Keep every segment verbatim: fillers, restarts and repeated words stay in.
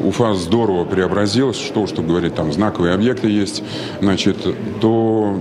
Уфа здорово преобразилась, что уж тут говорить, там знаковые объекты есть, значит, то,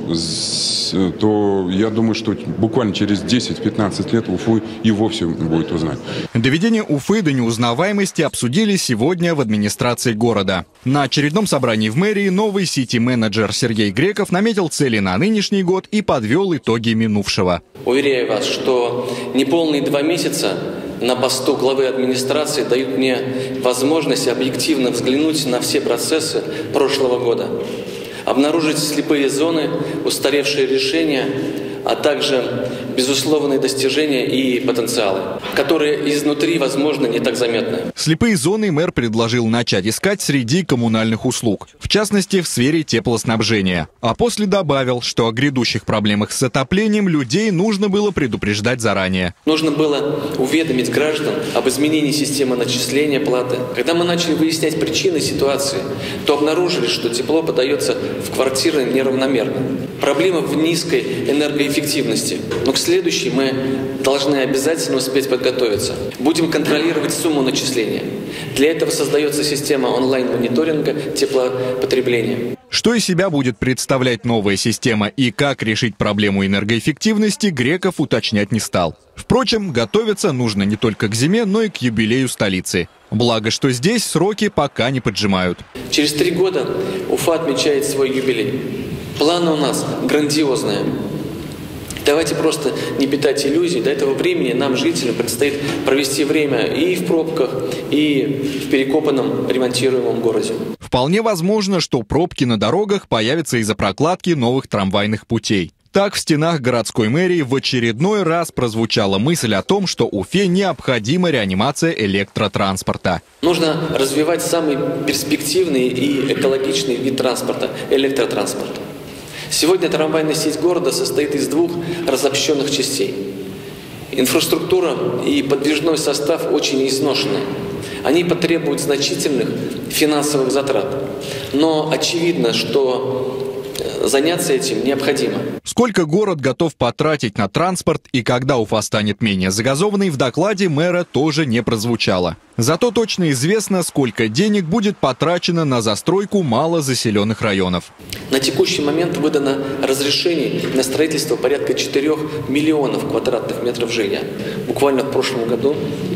то я думаю, что буквально через десять-пятнадцать лет Уфу и вовсе будет узнать. Доведение Уфы до неузнаваемости обсудили сегодня в администрации города. На очередном собрании в мэрии новый сити-менеджер Сергей Греков наметил цели на нынешний год и подвел итоги минувшего. Уверяю вас, что неполные два месяца на посту главы администрации дают мне возможность объективно взглянуть на все процессы прошлого года, обнаружить слепые зоны, устаревшие решения, а также безусловные достижения и потенциалы, которые изнутри, возможно, не так заметны. Слепые зоны мэр предложил начать искать среди коммунальных услуг, в частности, в сфере теплоснабжения. А после добавил, что о грядущих проблемах с отоплением людей нужно было предупреждать заранее. Нужно было уведомить граждан об изменении системы начисления платы. Когда мы начали выяснять причины ситуации, то обнаружили, что тепло подается в квартиры неравномерно. Проблема в низкой энергоэффективности. Но к следующей мы должны обязательно успеть подготовиться. Будем контролировать сумму начисления. Для этого создается система онлайн-мониторинга теплопотребления. Что из себя будет представлять новая система и как решить проблему энергоэффективности, Греков уточнять не стал. Впрочем, готовиться нужно не только к зиме, но и к юбилею столицы. Благо, что здесь сроки пока не поджимают. Через три года Уфа отмечает свой юбилей. Планы у нас грандиозные. Давайте просто не питать иллюзий. До этого времени нам, жителям, предстоит провести время и в пробках, и в перекопанном ремонтируемом городе. Вполне возможно, что пробки на дорогах появятся из-за прокладки новых трамвайных путей. Так, в стенах городской мэрии в очередной раз прозвучала мысль о том, что Уфе необходима реанимация электротранспорта. Нужно развивать самый перспективный и экологичный вид транспорта – электротранспорт. Сегодня трамвайная сеть города состоит из двух разобщенных частей. Инфраструктура и подвижной состав очень изношены. Они потребуют значительных финансовых затрат. Но очевидно, что заняться этим необходимо. Сколько город готов потратить на транспорт и когда Уфа станет менее загазованной, в докладе мэра тоже не прозвучало. Зато точно известно, сколько денег будет потрачено на застройку малозаселенных районов. На текущий момент выдано разрешений на строительство порядка четырёх миллионов квадратных метров жилья. Буквально в прошлом году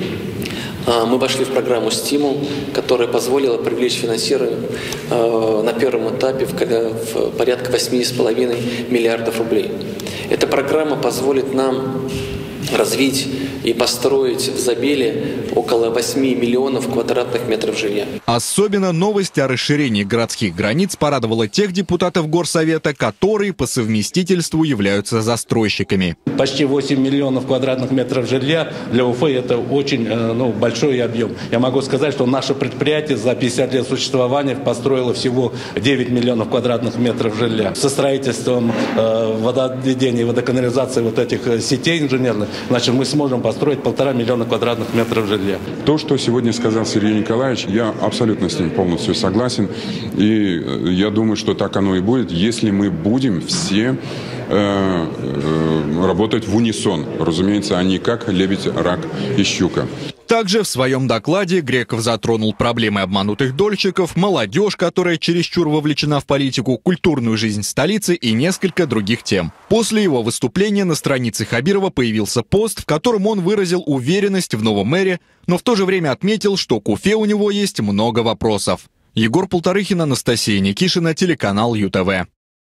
мы вошли в программу «Стимул», которая позволила привлечь финансирование на первом этапе в порядка восьми с половиной миллиардов рублей. Эта программа позволит нам развить и построить в Забеле около восьми миллионов квадратных метров жилья. Особенно новость о расширении городских границ порадовала тех депутатов Горсовета, которые по совместительству являются застройщиками. Почти восемь миллионов квадратных метров жилья для Уфы – это очень ну, большой объем. Я могу сказать, что наше предприятие за пятьдесят лет существования построило всего девять миллионов квадратных метров жилья. Со строительством э, водоотведения и водоканализации вот этих сетей инженерных, значит, мы сможем построить полтора миллиона квадратных метров жилья. То, что сегодня сказал Сергей Николаевич, я абсолютно с ним полностью согласен. И я думаю, что так оно и будет, если мы будем все э, э, работать в унисон. Разумеется, а не как лебедь, рак и щука. Также в своем докладе Греков затронул проблемы обманутых дольщиков, молодежь, которая чересчур вовлечена в политику, культурную жизнь столицы и несколько других тем. После его выступления на странице Хабирова появился пост, в котором он выразил уверенность в новом мэре, но в то же время отметил, что к Уфе у него есть много вопросов. Егор Полторыхин, Анастасия Никишина, телеканал ю тэ вэ.